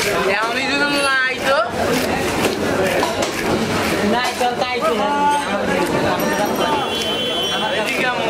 এমনই যদি নাই তো নাই চল তাই তো কেমন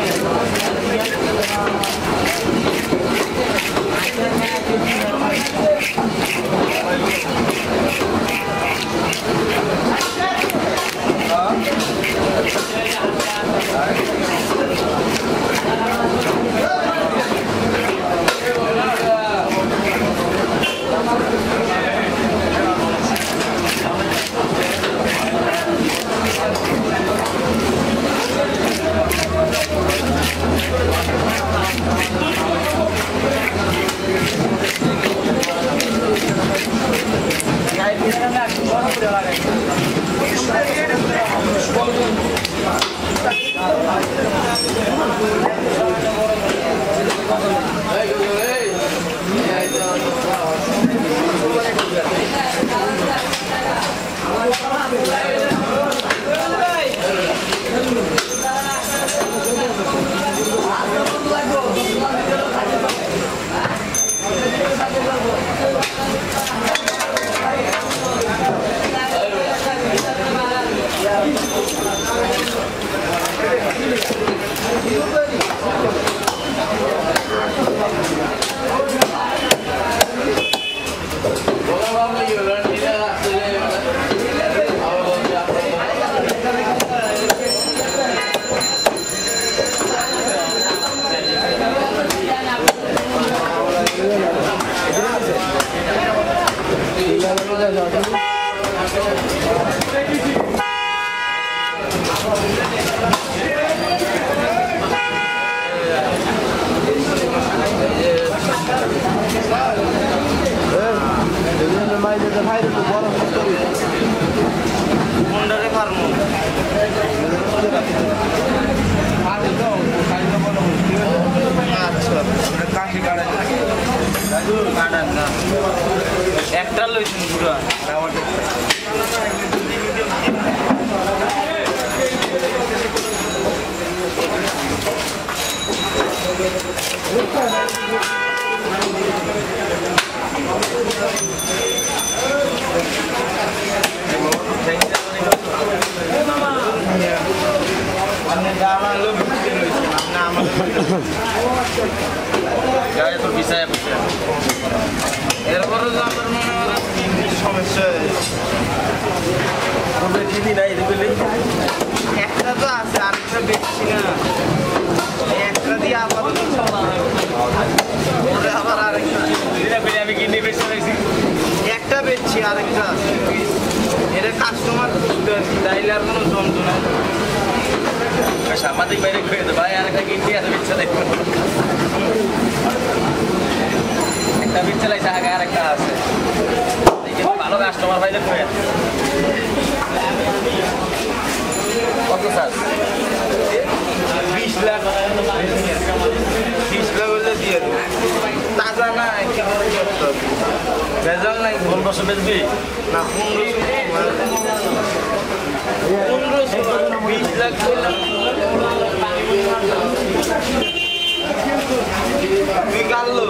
একটা লইছেন পুরো তো বিষয় এরপরে আমার মনে হয় সমস্যা টিভি নাই একটা তো আছে আরেকটা বেশি না একটা দিয়ে আবার আরেকটা আমি কিনে বেশি একটা বেচছি আরেকটা এটা কাস্টমার চাইলে আর কোনো যন্ত্রণা সাংবাদিক বাইরে খুঁজে দেবো ভাই আরেকটা কিনতে আছে বেচা দেখবো একটা বিট চালাইছে আগে আরেকটা আছে ভালো কাস্টমার পাইলে খুঁজে কত স্যার 20 লাখ 20 লাখ হলে দিয়ে দেবো তাজা না ভেজাল নাই 1500 বেচবি না 1500 20 লাখ তুই কাটলো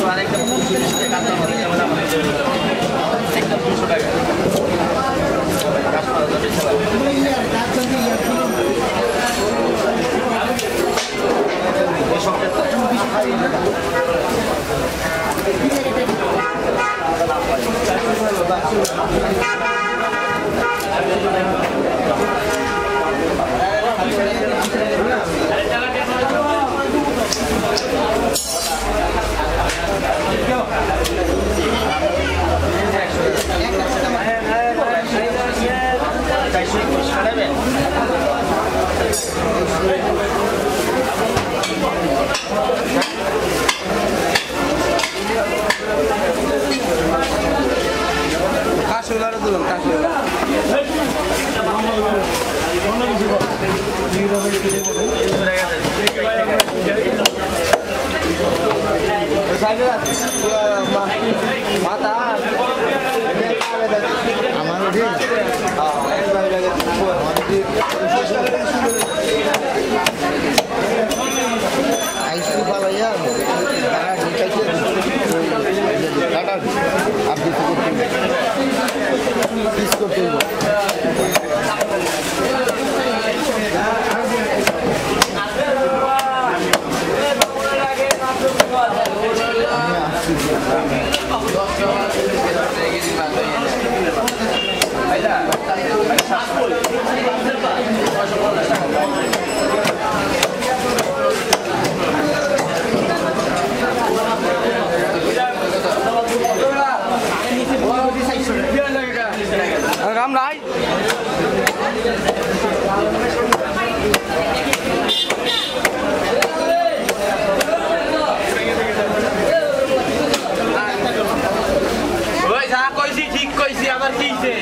500 আর একটা 240 টাকা কাঁচা মাছ যেমন আমাদের একটা 200 টাকা কাঁচা মাছ বেশি লাগে এই সবটা কাশুলার দিলাম কাশুলা মাথা আমার আইসক্রিম পালাইয়া আপনি করতে রাম নাই ওই যা কইছি ঠিক কইছি আবার কিছে